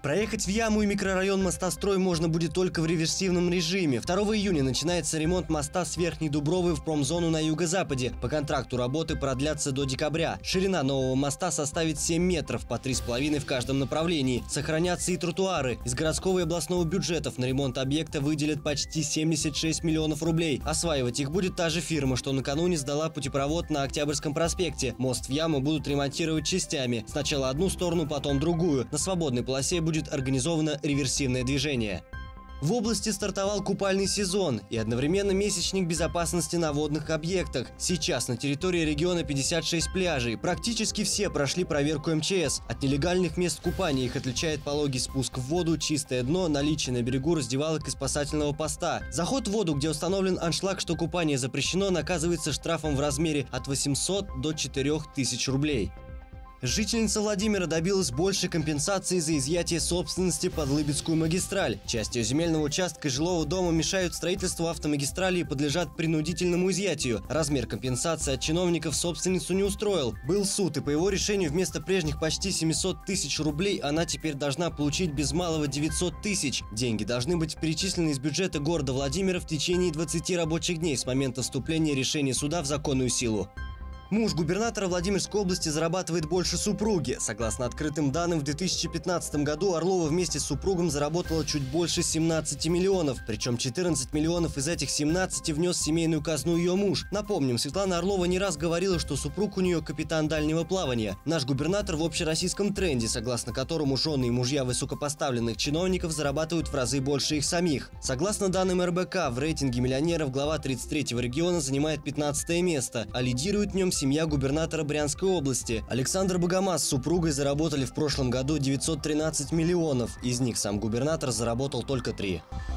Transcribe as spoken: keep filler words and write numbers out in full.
Проехать в Яму и микрорайон Мостострой можно будет только в реверсивном режиме. второго июня начинается ремонт моста с Верхней Дубровы в промзону на юго-западе. По контракту работы продлятся до декабря. Ширина нового моста составит семь метров, по три с половиной в каждом направлении. Сохранятся и тротуары. Из городского и областного бюджетов на ремонт объекта выделят почти семьдесят шесть миллионов рублей. Осваивать их будет та же фирма, что накануне сдала путепровод на Октябрьском проспекте. Мост в Яму будут ремонтировать частями. Сначала одну сторону, потом другую. На свободной полосе будет будет организовано реверсивное движение. В области стартовал купальный сезон и одновременно месячник безопасности на водных объектах. Сейчас на территории региона пятьдесят шесть пляжей. Практически все прошли проверку эм че эс. От нелегальных мест купания их отличает пологий спуск в воду, чистое дно, наличие на берегу раздевалок и спасательного поста. Заход в воду, где установлен аншлаг, что купание запрещено, наказывается штрафом в размере от восьмисот до четырёх тысяч рублей. Жительница Владимира добилась большей компенсации за изъятие собственности под Лыбецкую магистраль. Часть ее земельного участка и жилого дома мешают строительству автомагистрали и подлежат принудительному изъятию. Размер компенсации от чиновников собственницу не устроил. Был суд, и по его решению вместо прежних почти семисот тысяч рублей она теперь должна получить без малого девятьсот тысяч. Деньги должны быть перечислены из бюджета города Владимира в течение двадцати рабочих дней с момента вступления решения суда в законную силу. Муж губернатора Владимирской области зарабатывает больше супруги. Согласно открытым данным, в две тысячи пятнадцатом году Орлова вместе с супругом заработала чуть больше семнадцати миллионов. Причем четырнадцать миллионов из этих семнадцати внес в семейную казну ее муж. Напомним, Светлана Орлова не раз говорила, что супруг у нее капитан дальнего плавания. Наш губернатор в общероссийском тренде, согласно которому жены и мужья высокопоставленных чиновников зарабатывают в разы больше их самих. Согласно данным эр бэ ка, в рейтинге миллионеров глава тридцать третьего региона занимает пятнадцатое место, а лидирует в нем семья губернатора Брянской области. Александр Богомаз с супругой заработали в прошлом году девятьсот тринадцать миллионов. Из них сам губернатор заработал только три.